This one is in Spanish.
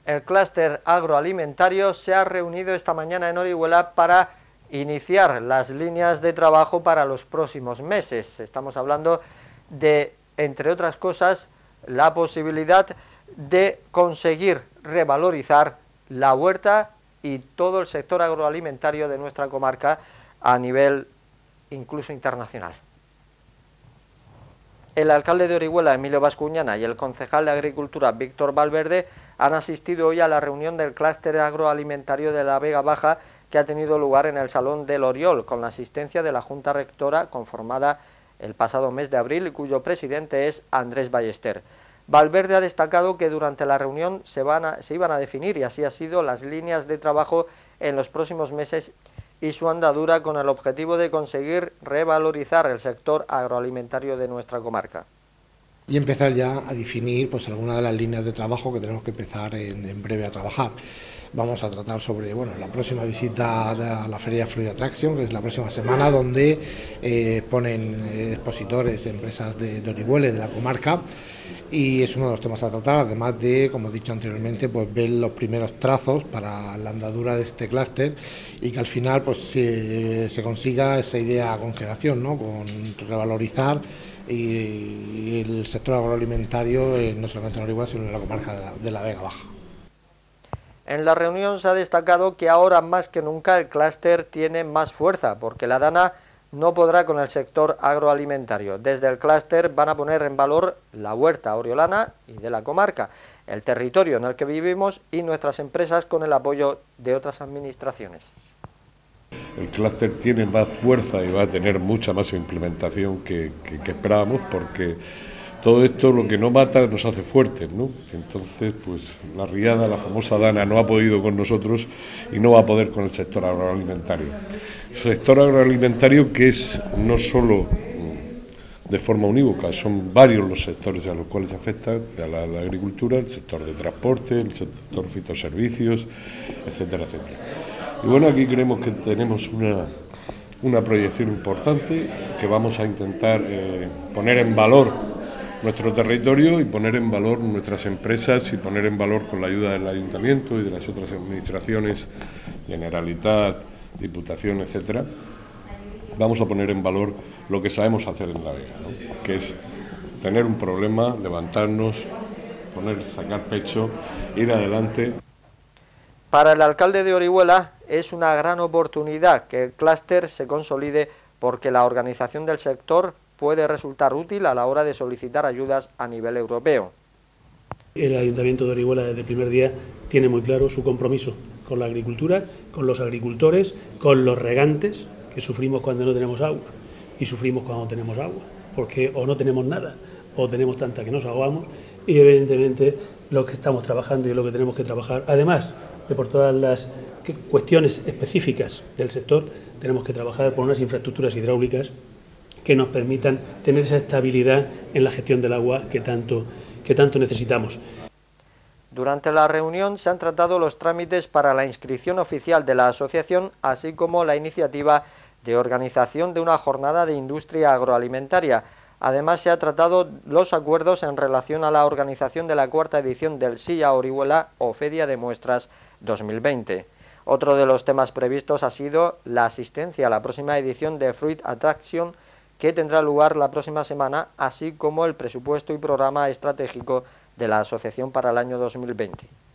El clúster agroalimentario se ha reunido esta mañana en Orihuela para iniciar las líneas de trabajo para los próximos meses. Estamos hablando de, entre otras cosas, la posibilidad de conseguir revalorizar la huerta y todo el sector agroalimentario de nuestra comarca a nivel incluso internacional. El alcalde de Orihuela, Emilio Bascuñana, y el concejal de Agricultura, Víctor Valverde, han asistido hoy a la reunión del clúster agroalimentario de la Vega Baja, que ha tenido lugar en el Salón del Oriol, con la asistencia de la Junta Rectora, conformada el pasado mes de abril, y cuyo presidente es Andrés Ballester. Valverde ha destacado que durante la reunión se iban a definir, y así ha sido, las líneas de trabajo en los próximos meses y su andadura, con el objetivo de conseguir revalorizar el sector agroalimentario de nuestra comarca. Y empezar ya a definir pues algunas de las líneas de trabajo que tenemos que empezar en breve a trabajar. Vamos a tratar sobre la próxima visita a la Feria Fruit Attraction, que es la próxima semana, donde ponen expositores, empresas de Orihuela y de la comarca, y es uno de los temas a tratar, además de, como he dicho anteriormente, pues ver los primeros trazos para la andadura de este clúster y que al final pues se consiga esa idea a congelación, ¿no? Con revalorizar y el sector agroalimentario, no solamente en Orihuela, sino en la comarca de la Vega Baja. En la reunión se ha destacado que ahora más que nunca el clúster tiene más fuerza, porque la Dana no podrá con el sector agroalimentario. Desde el clúster van a poner en valor la huerta oriolana y de la comarca, el territorio en el que vivimos y nuestras empresas, con el apoyo de otras administraciones. El clúster tiene más fuerza y va a tener mucha más implementación que esperábamos, porque todo esto lo que no mata nos hace fuertes, ¿no? Entonces, pues la riada, la famosa Dana, no ha podido con nosotros y no va a poder con el sector agroalimentario. El sector agroalimentario, que es no solo de forma unívoca, son varios los sectores a los cuales afecta, a la agricultura, el sector de transporte, el sector fitoservicios, etcétera, etcétera. Y bueno, aquí creemos que tenemos una proyección importante, que vamos a intentar poner en valor nuestro territorio y poner en valor nuestras empresas y poner en valor, con la ayuda del Ayuntamiento y de las otras administraciones, Generalitat, Diputación, etcétera, vamos a poner en valor lo que sabemos hacer en la Vega, ¿no? Que es tener un problema, levantarnos, sacar pecho, ir adelante. Para el alcalde de Orihuela es una gran oportunidad que el clúster se consolide, porque la organización del sector puede resultar útil a la hora de solicitar ayudas a nivel europeo. El Ayuntamiento de Orihuela desde el primer día tiene muy claro su compromiso con la agricultura, con los agricultores, con los regantes, que sufrimos cuando no tenemos agua y sufrimos cuando tenemos agua, porque o no tenemos nada o tenemos tanta que nos ahogamos, y evidentemente lo que estamos trabajando y lo que tenemos que trabajar, además de por todas las cuestiones específicas del sector, tenemos que trabajar por unas infraestructuras hidráulicas que nos permitan tener esa estabilidad en la gestión del agua que tanto necesitamos. Durante la reunión se han tratado los trámites para la inscripción oficial de la asociación, así como la iniciativa de organización de una jornada de industria agroalimentaria. Además, se han tratado los acuerdos en relación a la organización de la cuarta edición del SIA Orihuela o Feria de Muestras 2020. Otro de los temas previstos ha sido la asistencia a la próxima edición de Fruit Attraction, que tendrá lugar la próxima semana, así como el presupuesto y programa estratégico de la asociación para el año 2020.